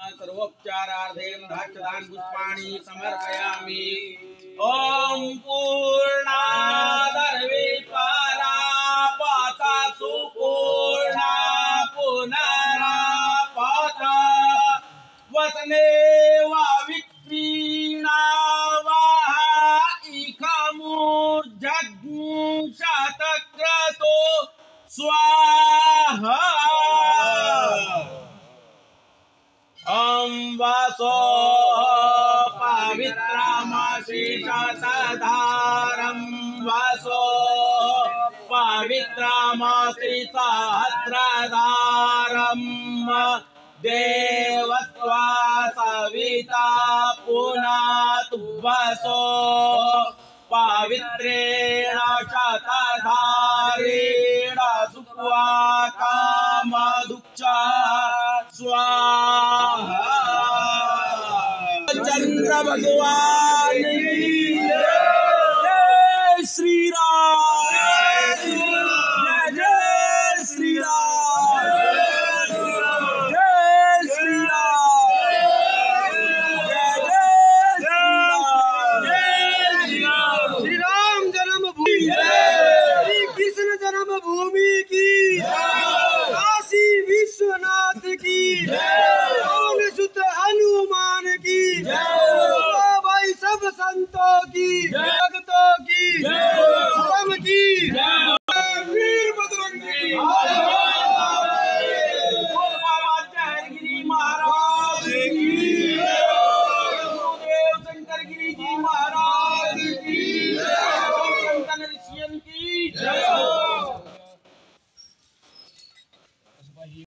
सर्वोपचारार्थेन दाक्षदान पुष्पाणि समर्पयामि। ओम पूर्णादर्विपाला पाता सुपूर्णा पुनरापात वसने वा विक्रीणा शतक्रतो स्वाहा। वासो पवित्रमश्रीशतधारं वासो पवित्रमश्रीसहस्रधारं देवत्वा सविता पुनातु वसो पवित्रेण शतधारेण सुक्त्वा कामदुःखा स्वाहा। चंद्र भगवान